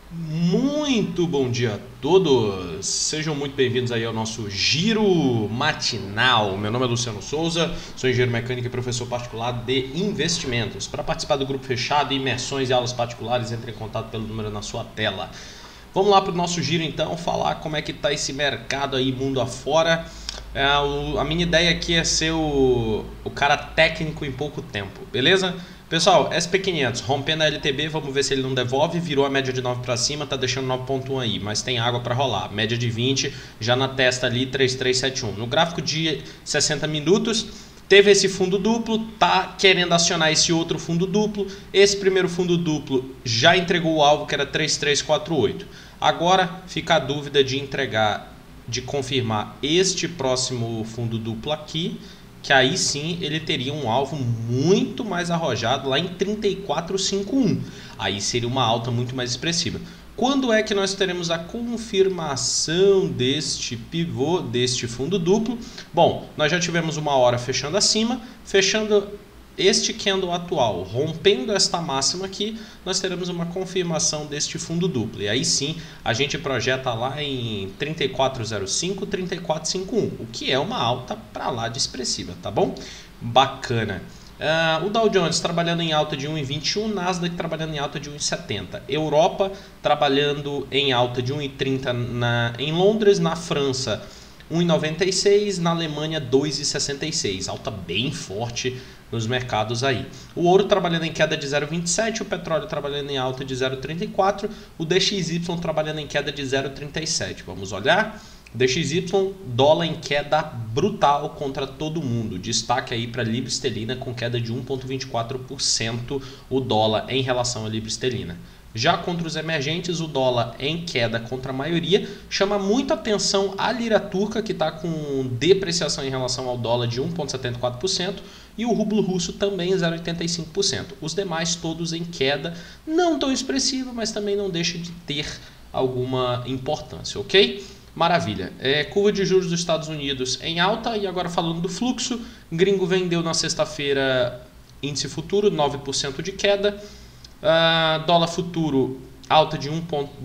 Muito bom dia a todos, sejam muito bem-vindos aí ao nosso Giro Matinal. Meu nome é Luciano Souza, sou engenheiro mecânico e professor particular de investimentos. Para participar do grupo fechado, imersões e aulas particulares, entre em contato pelo número na sua tela. Vamos lá para o nosso giro então, falar como é que está esse mercado aí mundo afora. A minha ideia aqui é ser o cara técnico em pouco tempo, beleza? Pessoal, SP500 rompendo a LTB, vamos ver se ele não devolve, virou a média de 9 para cima, tá deixando 9.1 aí, mas tem água para rolar, média de 20, já na testa ali 3371. No gráfico de 60 minutos, teve esse fundo duplo, tá querendo acionar esse outro fundo duplo, esse primeiro fundo duplo já entregou o alvo que era 3348. Agora fica a dúvida de confirmar este próximo fundo duplo aqui, que aí sim ele teria um alvo muito mais arrojado lá em 34,51. Aí seria uma alta muito mais expressiva. Quando é que nós teremos a confirmação deste pivô, deste fundo duplo? Bom, nós já tivemos uma hora fechando acima, fechando este candle atual, rompendo esta máxima aqui, nós teremos uma confirmação deste fundo duplo. E aí sim, a gente projeta lá em 34,05, 34,51, o que é uma alta para lá de expressiva, tá bom? Bacana. O Dow Jones trabalhando em alta de 1,21, Nasdaq trabalhando em alta de 1,70. Europa trabalhando em alta de 1,30 em Londres, na França 1,96, na Alemanha 2,66, alta bem forte nos mercados aí. O ouro trabalhando em queda de 0,27, o petróleo trabalhando em alta de 0,34, o DXY trabalhando em queda de 0,37. Vamos olhar? DXY, dólar em queda brutal contra todo mundo. Destaque aí para a libra esterlina com queda de 1,24% o dólar em relação à libra esterlina. Já contra os emergentes, o dólar em queda contra a maioria. Chama muita atenção a lira turca, que está com depreciação em relação ao dólar de 1,74%, e o rublo russo também 0,85%. Os demais todos em queda, não tão expressiva, mas também não deixa de ter alguma importância, ok? Maravilha. Curva de juros dos Estados Unidos em alta, e agora falando do fluxo, gringo vendeu na sexta-feira índice futuro, 9% de queda. Dólar futuro alta de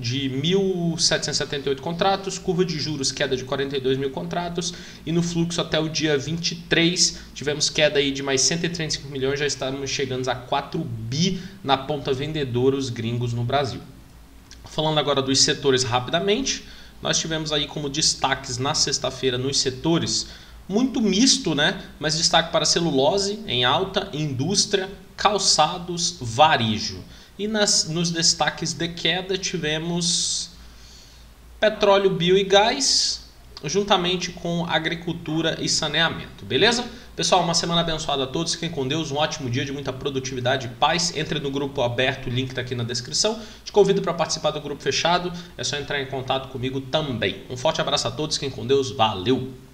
1.778 contratos, curva de juros queda de 42 mil contratos, e no fluxo até o dia 23 tivemos queda aí de mais 135 milhões, já estamos chegando a 4 bi na ponta vendedora os gringos no Brasil. Falando agora dos setores rapidamente, nós tivemos aí como destaques na sexta-feira nos setores muito misto, né? Mas destaque para celulose em alta, indústria, calçados, varejo. E nos destaques de queda tivemos petróleo, bio e gás, juntamente com agricultura e saneamento, beleza? Pessoal, uma semana abençoada a todos, fiquem com Deus, um ótimo dia de muita produtividade e paz. Entre no grupo aberto, o link está aqui na descrição. Te convido para participar do grupo fechado, é só entrar em contato comigo também. Um forte abraço a todos, fiquem com Deus, valeu!